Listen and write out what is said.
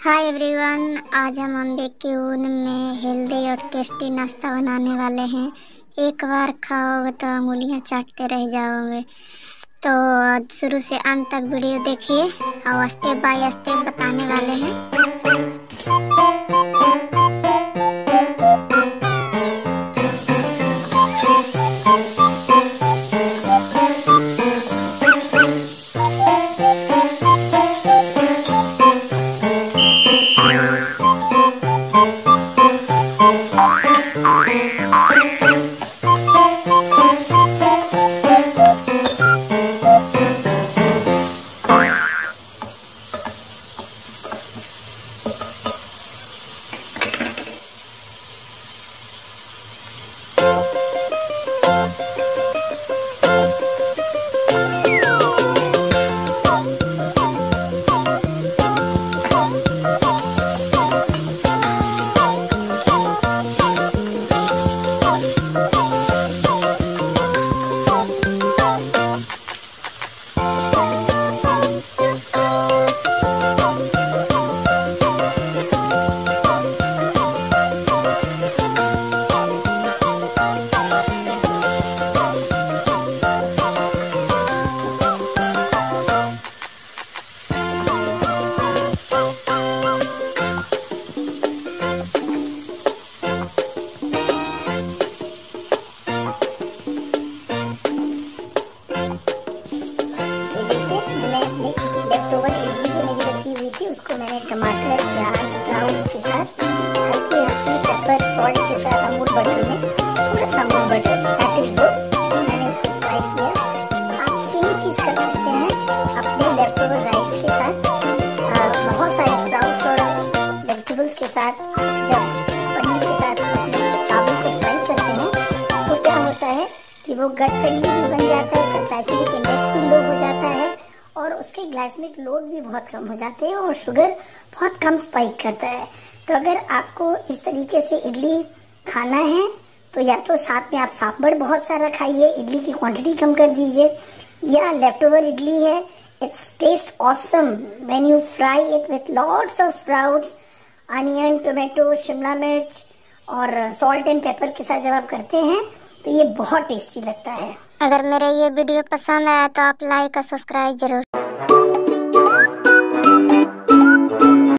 Hi everyone, आज हम अंडे के ऊन में हेल्दी और टेस्टी नाश्ता बनाने वाले हैं। एक बार खाओगे तो अंगुलियां चाटते रह जाओगे। तो शुरू से अंत तक वीडियो देखिए और स्टेप बाय स्टेप बताने वाले हैं। उसको मैंने टमाटर, प्याज, स्प्राउट्स के साथ हल्की हल्की पेपर सॉल्ट के साथ अमूल बटर में थोड़ा सा अमूल बटर पैकेज दो मैंने उसको फ्राई किया। आप सेम चीज़ कर सकते हैं अपने लेफ्ट ओवर राइस के साथ, बहुत सारे स्प्राउट्स और वेजिटेबल्स के साथ। जब पनीर के साथ चावल को फ्राई करते हैं तो क्या होता है कि वो गट फ्रेंडली भी बन जाता है, उसका ग्लाइसेमिक इंडेक्स भी लो हो जाता है और उसके ग्लाइसेमिक लोड भी बहुत कम हो जाते हैं और शुगर बहुत कम स्पाइक करता है। तो अगर आपको इस तरीके से इडली खाना है तो या तो साथ में आप सांभर बहुत सारा खाइए, इडली की क्वांटिटी कम कर दीजिए, या लेफ्ट ओवर इडली है, it's taste awesome when you fry it with lots of sprouts, onion, tomato, shimla mirch और सॉल्ट एंड पेपर के साथ जब आप करते हैं तो ये बहुत टेस्टी लगता है। अगर मेरा ये वीडियो पसंद आया तो आप लाइक और सब्सक्राइब जरूर।